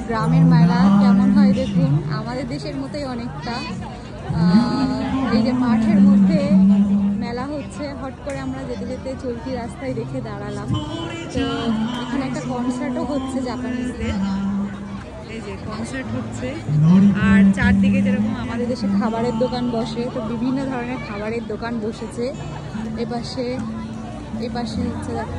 গ্রামের মেলা কেমন হয় দেখুন, আমাদের দেশের মতোই অনেকটা। এই যে মাঠের মধ্যে মেলা হচ্ছে, হট করে আমরা যেতে যেতে চলতি রাস্তায় রেখে দাঁড়ালাম। তো এখানে একটা কনসার্টও হচ্ছে জাপানিজদের, এই যে কনসার্ট হচ্ছে। আর চারদিকে যেরকম আমাদের দেশে খাবারের দোকান বসে, তো বিভিন্ন ধরনের খাবারের দোকান বসেছে। এই পাশে হচ্ছে দেখো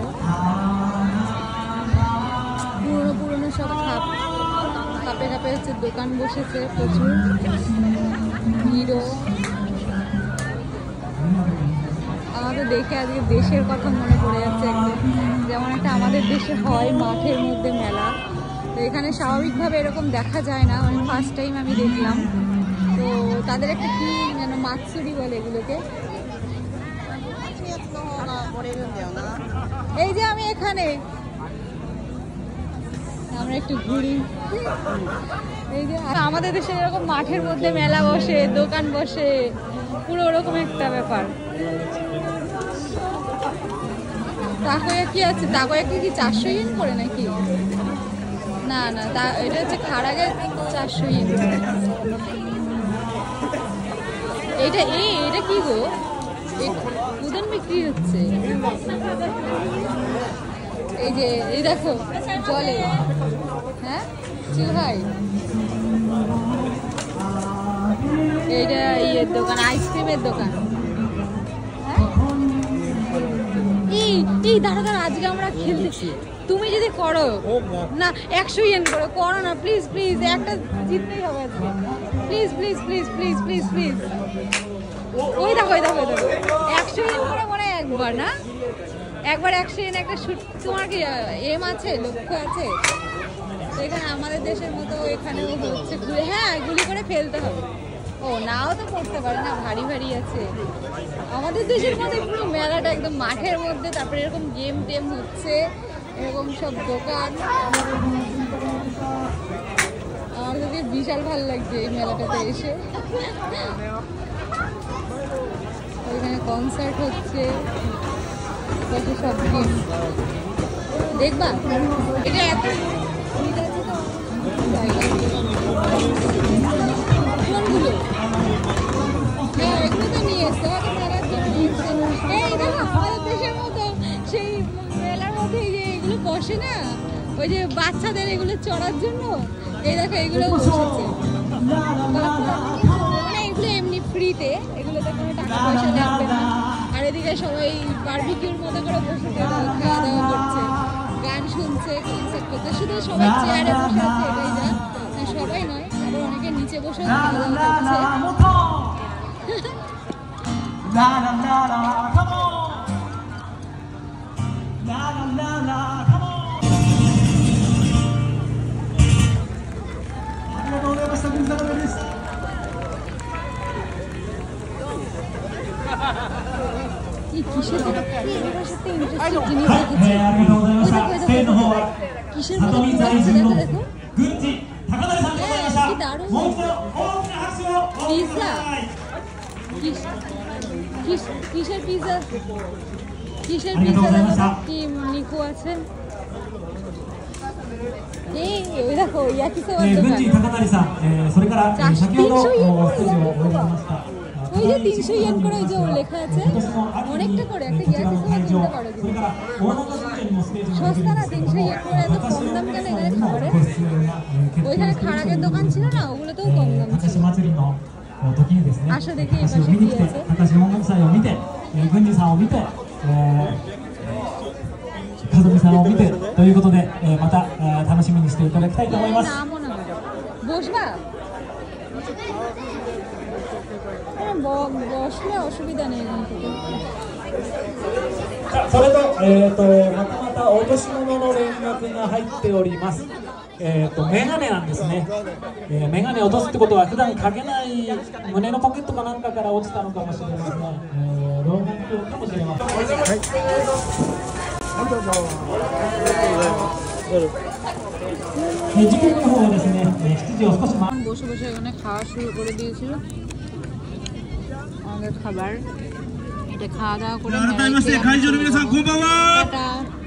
পুরনো সব কাপে হচ্ছে দোকান বসেছে, প্রচুর ভিড়ও। আমাদের দেখে আজকে দেশের কথা মনে পড়ে যাচ্ছে একদম, যেমন একটা আমাদের দেশে হয় মাঠের মধ্যে মেলা। তো এখানে স্বাভাবিকভাবে এরকম দেখা যায় না, মানে ফার্স্ট টাইম আমি দেখলাম। তো তাদের একটা কি যেন মাতসুরি বলে এগুলোকে। এই যে আমি এখানে, আমরা একটু ঘুরি। এই যে আমাদের দেশে এরকম মাঠের মধ্যে মেলা বসে, দোকান বসে, পুরো ওরকম একটা ব্যাপার। তাকোয়াকি আছে, তাকোয়াকি কি 400 ইয়েন করে নাকি? না এটা হচ্ছে খাড়াগে 400 ইয়েন। এটা কি গো, উদন বিক্রি হচ্ছে। এই যে এই দেখো জলে, হ্যাঁ ভাই, এইটা ইয়ের দোকান, আইসক্রিমের দোকান। এই দাঁড়া আজকে আমরা খেলতেছি, তুমি যদি করো না 100 ইয়েন করো না প্লিজ, একটা জিততেই হবে আজকে, প্লিজ। ওই দেখো 100 ইয়েন করে মনে হয় একবার 100 ইয়েন একটা শুট। তোমার কি এম আছে, লক্ষ্য আছে? তো এখানে আমাদের দেশের মতো এখানেও হচ্ছে, হ্যাঁ গুলি করে ফেলতে হবে। ও নাও তো পড়তে পারে না, ভারী আছে। আমাদের দেশের মধ্যে পুরো মেলাটা একদম মাঠের মধ্যে, তারপরে এরকম গেম টেম হচ্ছে, এরকম সব দোকান। আমাদেরকে বিশাল ভালো লাগছে এই মেলাটাতে এসে। ওইখানে কনসার্ট হচ্ছে, সব গেম দেখবা। এটা এত কোনগুলো? হ্যাঁ এগুলো তো নিয়ে এসছে, মেলার জন্য নিয়ে এসছে। এই দেখো আমাদের দেশের মতো সেই মেলার মধ্যে যে এগুলো বসে না, ওই যে বাচ্চাদের এগুলো চড়ার জন্য। এই দেখো এগুলো বসেছে, মানে এগুলো এমনি ফ্রিতে, এগুলোতে কোনো টাকা পয়সা লাগবে না। আর এদিকে সবাই বারবিকিউর মতো করে বসে খাওয়া দাওয়া করছে, গান শুনছে, কনসার্ট করছে। শুধু সবাই চেয়ারে বসে আছে এটাই যা, সবাই নয়, আবার অনেকে নিচে বসে খাওয়া দাওয়া করছে। কিসের জিনিস কিসের পিজা কি নিকো আছে। এই দেখো ইয়াকিসোবার দোকান, 300 ইয়েন ওই যে 300 ইয়েন করে ওই যে লেখা আছে, অনেকটা করে একটা ইয়াকিসোবার কিনতে পারো। সস্তা না 300 ইয়েন করে, এত কম দাম কেন এখানে খাবারের? ওইখানে খাড়াগের দোকান ছিল না, ওগুলোতেও কম দাম ছিল। আসো দেখি এই পাশে কি আছে। かずみさんを見てということで、また楽しみにしていただきたいと思います。 বসবা? বসলে অসুবিধা নেই। それとまたお年物の連絡が入っております。メガネなんですね。メガネを落とすってことは普段かけない胸のポケットかなんかから落ちたのかもしれません。老眼鏡かもしれません。はい。時刻の方はですね、7時を少し前。 বসে এখানে খাওয়া শুরু করে দিয়েছিল আমাদের খাবার। এটা খাওয়া দাওয়া করে